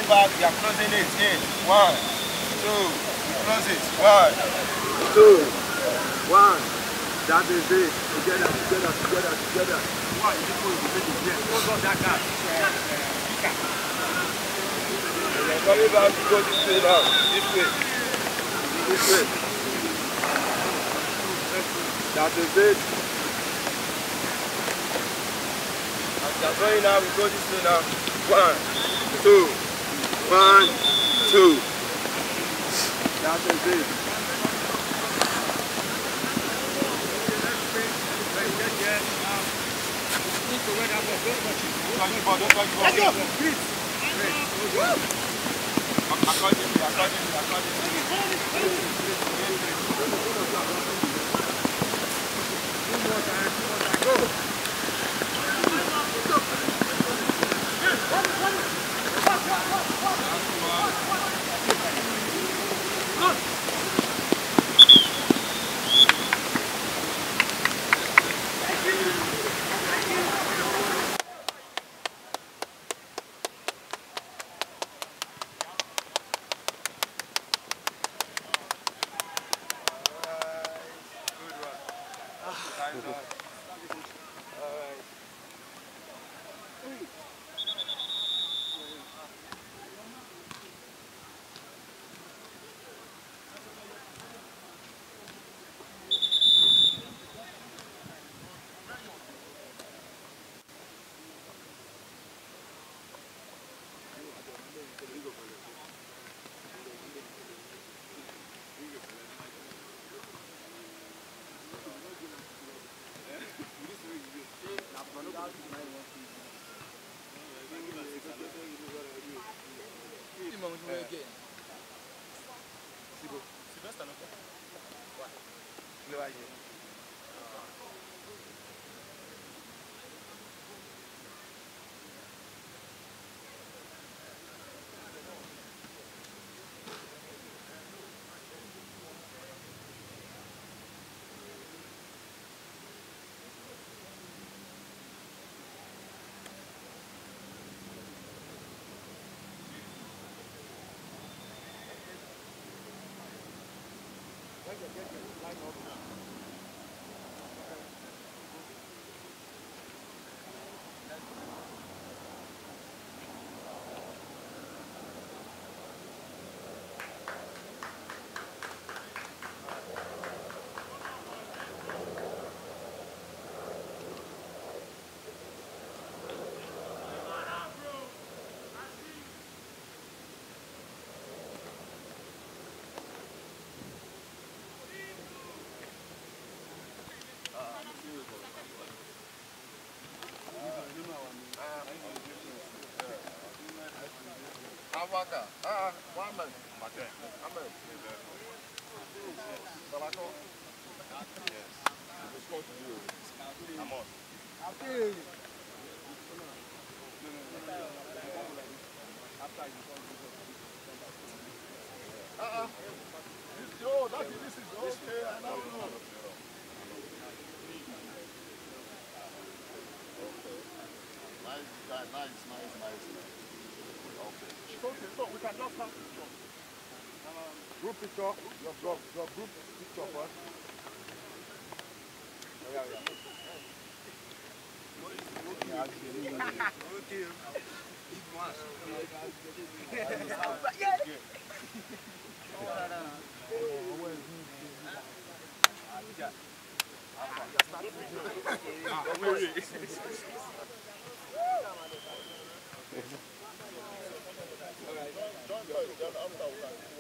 back, we are closing it in. 1, 2, close it. 1, 2, 1. That is it. Together. Why you people will be here? Close up that gap. We are coming back to go this way now. This way. That is it. As we are going now, we go this way now. 1, 2, 1, 2. That is it. Let's go! Avaka. One man. Amen. Salako. Yes. It's going to do. I'm on. Okay. This is okay. I don't know. Okay. Nice. Okay, so we can just have picture. Group picture, your group picture first. Don't